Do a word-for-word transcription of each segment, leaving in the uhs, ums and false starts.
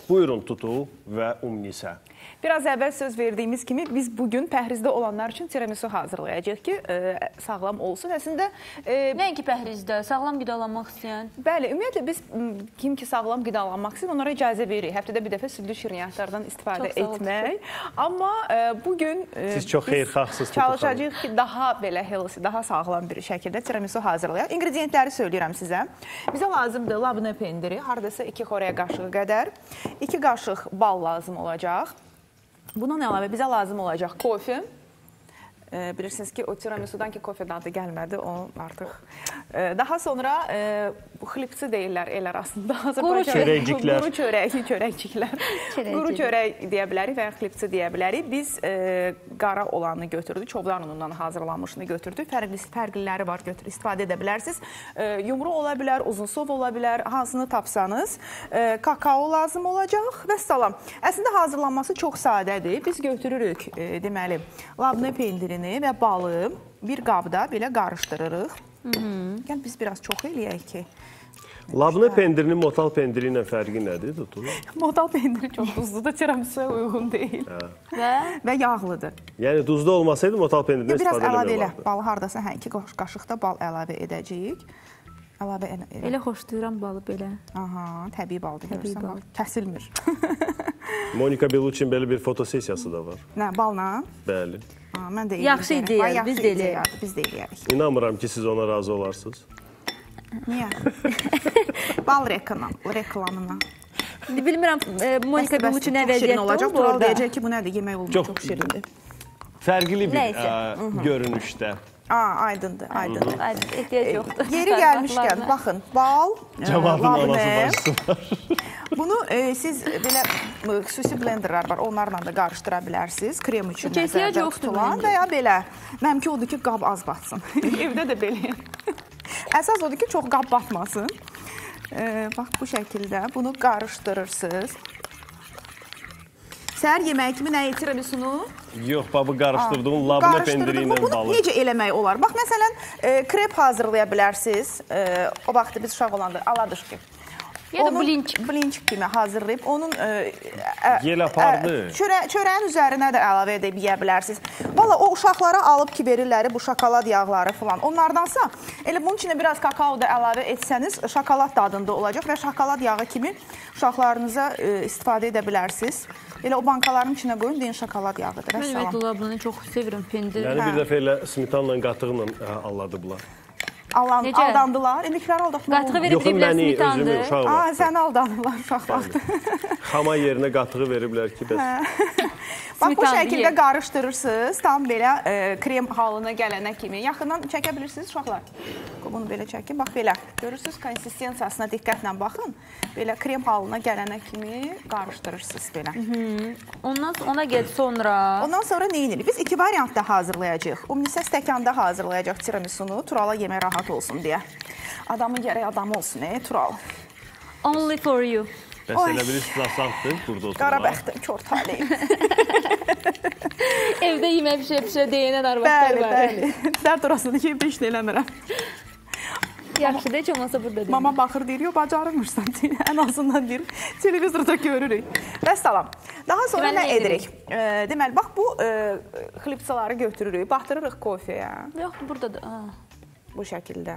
Buyurun Tutu və Umnisə. Biraz əvvəl söz verdiyimiz kimi biz bugün pəhrizdə olanlar üçün tiramisu hazırlayacağıq ki, e, sağlam olsun. Əslində... E, Nəinki pəhrizdə, sağlam qidalanmaq istəyən? Bəli, ümumiyyətlə biz kim ki sağlam qidalanmaq istəyir, onlara icazə veririk. Həftədə bir dəfə südlü şirniyyatlardan istifadə etmək. Amma e, bugün e, siz çox xeyirxahsız çalışacağıq ki, daha belə healthy, daha sağlam bir şəkildə tiramisu hazırlayaq. İngredientləri söyləyirəm sizə. Bizə lazımdır labne pendiri, haradasa iki xörək qaşığı qədər. iki qaşıq bal lazım olacaq. Bundan əlavə bizə lazım olacaq kofe. E, bilirsiniz ki, o tiramisudan ki, kofe dadı gəlmədi, o artıq. E, daha sonra e, xlipsi deyirlər el arasında. Quru çörəkciklər. Quru çörək, çörəkciklər. Quru çörək deyə bilərik və ya xlipsi deyə bilərik. Biz e, qara olanı götürdük, çovdan unundan hazırlanmışını götürdük. Fərqli, fərqliləri var, götürüb istifadə edə bilərsiniz. E, yumru ola bilər, uzun sov ola bilər, hansını tapsanız. E, kakao lazım olacaq və salam. Əslində hazırlanması çox sadədir. Biz götürürük, e, deməli, labne pendirini və balı bir qabda belə qarışdırırıq. Gəl biz biraz çox eləyək ki. Labne pendirinin motal pendiri ilə fərqi nədir? Motal pendiri çox duzludur, tiramisuya uyğun deyil. Və? Və yağlıdır. Yəni duzlu olmasaydı motal pendirindən istifadə eləmək olardı. Biraz əlavə elə, balı haradasa hə, iki qaşıq da bal əlavə edəcəyik. Əlavə elə. Elə xoşlayıram balı belə. Aha, təbii baldır. Təbii bal. Kəsilmir. Monika Bellucci'nin belə bir fotosesiyası da var. Nə, balla? Bəli. Aa, mən də yaxşı ideya, biz də eləyək. Biz də eləyək. İnanmıram ki, siz ona razı olarsınız. Niyə? Bal reklamına. Bilmirəm, Monika Bellucci nə vəziyyətdə olacaq. Tural deyəcək ki, bu nədir? Yemək olmuş, çox şirindir. Fərqli bir görünüşdə. Aa, aydındır, aydındır. Ehtiyac yoxdur. Yeri gəlmişkən, baxın, bal, Cavabın anası başısı var. Bunu e, siz belə xüsusi blenderlar var, onlarla da qarışdıra bilərsiniz. Krem üçün nəzərdə tutulan və ya belə. Mənimki odur ki, qab az batsın. Evdə də belə. Əsas odur ki, çox qab batmasın. E, bax, bu şəkildə bunu qarışdırırsınız. Səhər yeməyi kimi nə tiramisunu? Yox, babı qarışdırdığın labne pendiri ilə balı. Bunu necə eləmək olar? Bax, məsələn, e, krep hazırlaya bilərsiniz. E, o vaxtı biz uşaq olanda aladışki. Ya da blinçik. Blinçik kimi hazırlayıb, onun e, yel apardı. E, çörə, çörəyin üzərinə də əlavə edib yeyə bilərsiniz. Valla o uşaqlara alıb ki, verirlər bu şokolad yağları falan. Onlardansa, elə bunun içində biraz kakao da əlavə etsəniz, şokolad dadında olacaq və şokolad yağı kimi uşaqlarınıza e, istifadə edə bilərsiniz. Elə o bankaların içinə qoyun, deyin şokolad yağıdır. Mən ümumiyyətlə labını çox sevirəm, pendir. Yəni bir dəfə elə smitanla, qatıqla alladıblar. Aldan, aldandılar. İndikləri aldatmaq qatığı verib veriblər smitandı. Aa, səni aldandılar uşaq vaxtı. Xama yerinə qatığı veriblər ki, bəs. Bax, bu şəkildə qarışdırırsınız. Tam belə e, krem halına gələnə kimi. Yaxından çəkə bilirsiniz uşaqlar. Bunu belə çəkin. Bax, belə. Görürsünüz, konsistensiyasına diqqətlə baxın. Belə krem halına gələnə kimi qarışdırırsınız belə. Hı -hı. Ondan ona gəl sonra... Ondan sonra neyin? Biz iki variantda hazırlayacağıq. Umnisə stəkanda hazırlayacaq tiramisunu. Turala yemək rahat olsun deyə. Adamın gərək adamı olsun, e, Tural. Only for you. Bəs elə bilirsiniz, asandır burada oturma. Qara bəxtim, kör taleyim. Evdə yemək pişə-pişə deyənən arvaqlar var. Bəli, bəli. Dərd orasını ki, bir işlə eləmirəm. Yaxşı da heç olmasa burada deyəm. Mama baxır deyir, yox, bacarırmışsan deyir. Ən azından deyir, televizorda görürük. Və salam. Daha sonra nə edirik? E, deməli, bax, bu e, xlipsaları götürürük, batırırıq kofeyə. Yox, burada da. Bu şəkildə.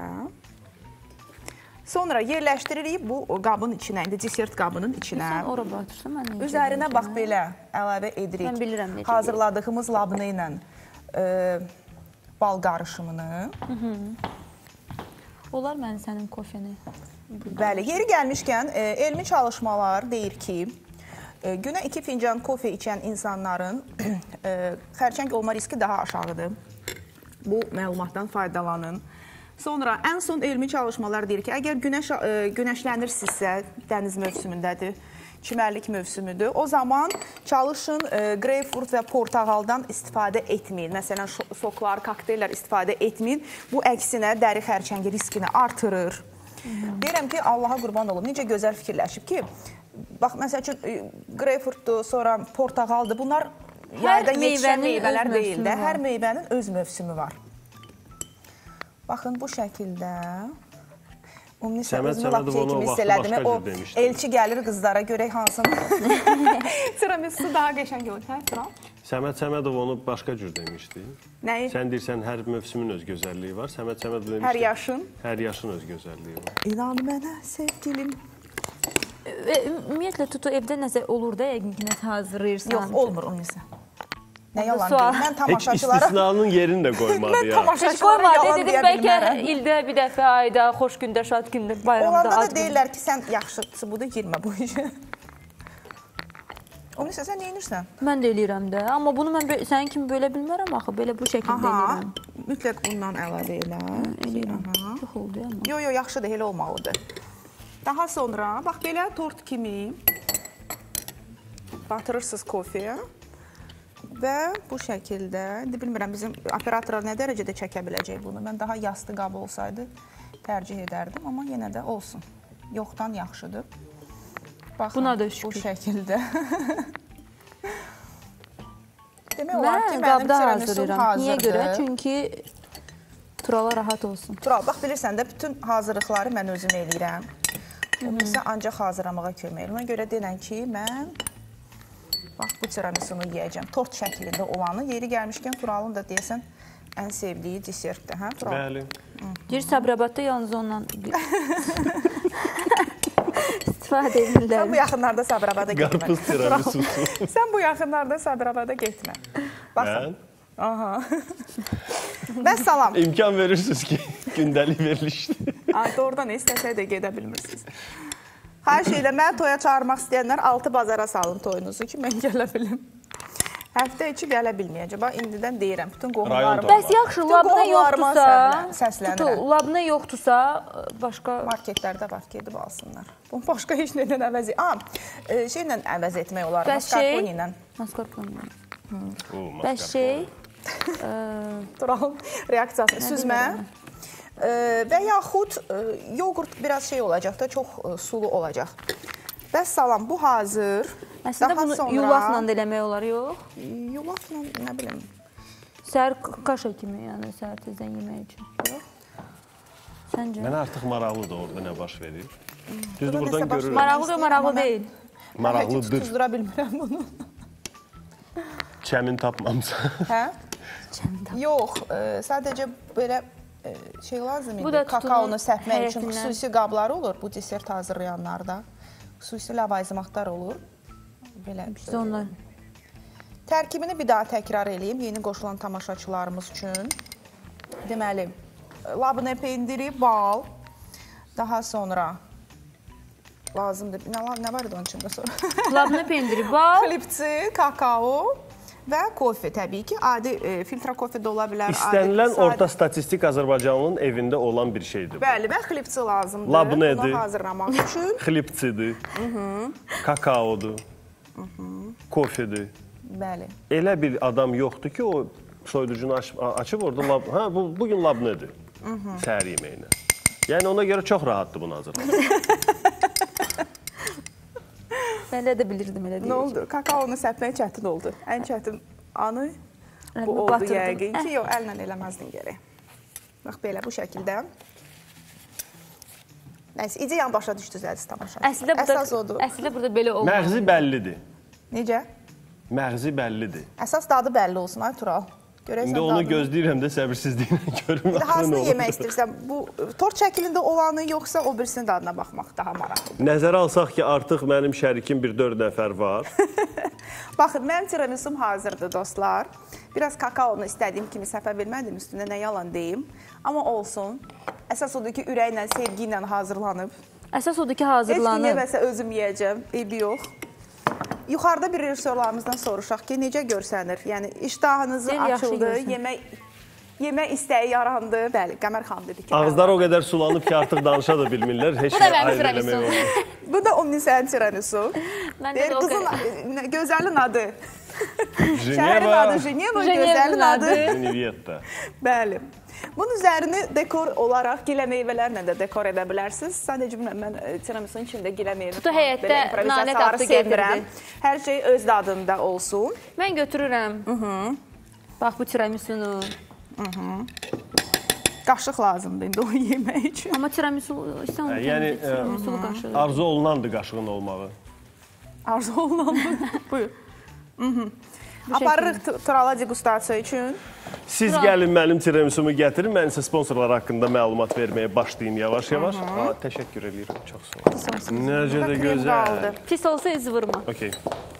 Sonra yerləşdiririk bu qabın içinə, indi desert qabının içinə. Sən ora batırsan, mən necə? Üzərinə bax belə əlavə edirik. Mən bilirəm necə. Hazırladığımız labne ilə e, bal qarışımını. Hı -hı. Olar mən sənin kofeni? Bəli, yeri gəlmişkən e, elmi çalışmalar deyir ki, e, günə iki fincan kofe içən insanların e, xərçəng olma riski daha aşağıdır. Bu məlumatdan faydalanın. Sonra ən son elmi çalışmalar deyir ki, əgər günəş, e, günəşlənirsinizsə, dəniz mövsümündədir, çimərlik mövsümüdür, o zaman çalışın e, greypfrut və portağaldan istifadə etməyin. Məsələn, soklar, kokteyllər istifadə etməyin. Bu əksinə dəri xərçəngi riskini artırır. Hı-hı. Deyirəm ki, Allaha qurban olum, necə gözəl fikirləşib ki, bax, məsəl üçün, greypfrutdur, sonra portağaldır, bunlar yayda yetişən meyvələr deyil də, hər meyvənin öz mövsümü var. Baxın, bu şəkildə Ümumiyyətlə, Səməd özümü lap Səmədov şey onu kimi o hiss vaxtı elədim. başqa O cür demişdi. elçi gəlir qızlara görək hansını. Tiramisu daha qəşəng olur, hə Tural? Səməd Səmədov onu başqa cür demişdi. Nəyi? Sən deyirsən, hər mövsümün öz gözəlliyi var. Səməd Səmədov demişdi. Hər yaşın. Hər yaşın öz gözəlliyi var. İnan mənə sevgilim. Və Ümumiyyətlə tutu evdə nəsə olur da, yəqin ki, nəsə hazırlayırsan. Yox, olmur ümumiyyətlə. Nə yalan Sual. deyim, mən Heç tamaşaçılara... istisnanın yerini də qoymadı Mən ya. tamaşaçılara Qoymadı, yalan dedim deyə bəlkə bilmərəm. ildə bir dəfə, ayda, xoş gündə, şad gündə, bayramda, Olanda da ad gündə. deyirlər ki, sən yaxşısı budur, girmə bu işə. Ümumiyyətlə, sən neyinirsən? Mən də eləyirəm də, amma bunu mən bö- sənin kimi bölə bilmərəm axı, belə bu şəkildə Aha, eləyirəm. mütləq bundan əlavə elə. Eləyirəm. Aha. Çox oldu ya. Yo, yo, yaxşıdır, elə olmalıdır. Daha sonra, bax belə tort kimi batırırsınız kofeyə və bu şəkildə, indi bilmirəm, bizim operatorlar nə dərəcədə çəkə biləcək bunu. Mən daha yastı qab olsaydı tərcih edərdim, amma yenə də olsun. Yoxdan yaxşıdır. Baxın, Buna da bu şükür. şəkildə. Demək olar ki, Mən mənim qabda tiramisum hazırlayıram. Niyə görə? hazırdır. Çünki Turala rahat olsun. Tural, bax bilirsən də, bütün hazırlıqları mən özüm eləyirəm. Ümumiyyətlə, ancaq hazırlamağa kömək edir. Ona görə denən ki, mən bax, bu tiramisunu yiyəcəm. Tort şəklində olanı. Yeri gəlmişkən Turalın da deyəsən ən sevdiyi desertdir, hə Tural? Bəli. Deyir, Sabirabadda yalnız ondan istifadə edirlər. Sən bu yaxınlarda Sabirabada getmə. Qarpız tiramisusu. Sən bu yaxınlarda Sabirabada getmə. Baxın. Mən Aha. Bəs salam. imkan verirsiniz ki, gündəlik verilişdir. Ay, doğrudan istəsək də gedə bilmirsiniz. Hər şeylə mən toya çağırmaq istəyənlər altı bazara salın toyunuzu ki, mən gələ bilim. Həftə içi gələ bilməyəcəm. Bax, indidən deyirəm, bütün qohumlarım. toyu. Bəs yaxşı, Bütün labna qohumlarıma yoxdursa, səslənirəm. tutu, labna yoxdursa, başqa Marketlərdə var, gedib alsınlar. Bunu başqa heç nədən əvəz et. Aa, e, şeylə əvəz etmək olar, Bəs şey- mascarpone ilə. mascarpone. Oo, Bəs mascarpone. şey, Turalın reaksiyası, süzmə. E, və yaxud e, yoğurt biraz şey olacaq da, çox e, sulu olacaq. Bəs salam, bu hazır. əslində Daha bunu sonra- yulafla da eləmək olar, yox? Yulafla, nə bilim. Səhər kaşa kimi, yəni səhər tezdən yemək üçün. Yox? Səncə? Mənə artıq maraqlıdır orada nə baş verir. Düzdür, Burada buradan nəsə baş görürəm. Maraqlı da Amma maraqlı mən- deyil. Mən heç Maraqlıdır. tuzdura bilmirəm bunu. Çəmin tapmamsa. Hə? Yox, e, sadəcə belə e, şey lazım Bu idi. da Kakaonu tutunun sərpmək üçün həyətindən. xüsusi qabları olur bu desert hazırlayanlarda. Xüsusi lavazımatlar olur. Belə. Biz onlar. Tərkibini bir daha təkrar eləyim yeni qoşulan tamaşaçılarımız üçün. Deməli, labne pendiri, bal, daha sonra lazımdır. Nə, nə var idi onun içində sonra? Labna pendiri, bal. Klipsi, kakao və kofe təbii ki. Adi e, filtra kofe də ola bilər. İstənilən adi, orta statistik Azərbaycanlının evində olan bir şeydir. Bəli, və klipsi lazımdır. Labnedir. Bunu hazırlamaq üçün. Xlipsidir, kakaodur, kofedir. Bəli. Elə bir adam yoxdur ki, o soyuducunu aç açıb orada lab hə bu bu gün labnedir. Səhər yeməyinə. Yəni ona görə çox rahatdır bunu hazırlamaq. Mən də bilirdim elə Nə deyəcəm. oldu? Kakaonu səpmək çətin oldu. Ən çətin anı Əlimi bu oldu batırdım. yəqin ki. Yox, əllə eləməzdin gərək. Bax belə bu şəkildə. Nəysə, ideyan başa düşdünüz əziz tamaşaçılar. Əslində Əsas burada, odur. əslində burada belə olmaz. Məğzi bəllidir. Necə? Məğzi bəllidir. Əsas dadı bəlli olsun, ay Tural. Görəsən İndi onu dadını. gözləyirəm də səbirsizliklə görüm. İndi hansını yemək istəyirsən? Bu tort şəklində olanı yoxsa o birisinin dadına baxmaq daha maraqlıdır. Nəzərə alsaq ki, artıq mənim şərikim bir dörd nəfər var. Baxın, mənim tiramisum hazırdır dostlar. Biraz kakaonu istədiyim kimi səpə bilmədim üstünə, nə yalan deyim. Amma olsun. Əsas odur ki, ürəklə, sevgi ilə hazırlanıb. Əsas odur ki, Heç kim hazırlanıb. yeməsə özüm yeyəcəm, eybi yox. Yuxarıda bir rejissorlarımızdan soruşaq ki, necə görsənir? Yəni, iştahınızı Deyir, yaxşı açıldı, görsənir. yemək yemək istəyi yarandı. Bəli, Qəmər xanım dedi ki, Ağızları o qədər sulanıb ki, artıq danışa da bilmirlər. Heç Bu da nə mənim ayırt tiramisum. eləmək olmaz. bu da Omnisənin tiramisu. Mən Deyir, də o qızın, qədər. e, gözəlin adı. Şəhərin Jeneva, adı Jeneva, Jeneva'nın gözəlin adı. adı. Jeneviyetta. Bəli. Bunun üzərini dekor olaraq gilə meyvələrlə də dekor edə bilərsiniz. Sadəcə bilməm, mən e, tiramisu'nun içində gilə meyvə Tutu falan, həyətdə belə improvizasiyaları nanə qatı sevmirəm. gətirdi. Hər şey öz dadında olsun. Mən götürürəm. Bax bu tiramisunu. Qaşıq lazımdır indi onu yemək üçün. Amma tiramisu isə onu Yəni, təmizdir. Tiramisu'lu qaşığı. Arzu olunandır qaşığın olmağı. Arzu olunandır. Buyur. Aparırıq Turala degustasiya üçün. Siz gəlin mənim tiramisumu gətirin, mən isə sponsorlar haqqında məlumat verməyə başlayayım yavaş-yavaş. Təşəkkür edirəm, çox sağ olun. Necə də gözəl. Pis olsa iz vurma. Okey.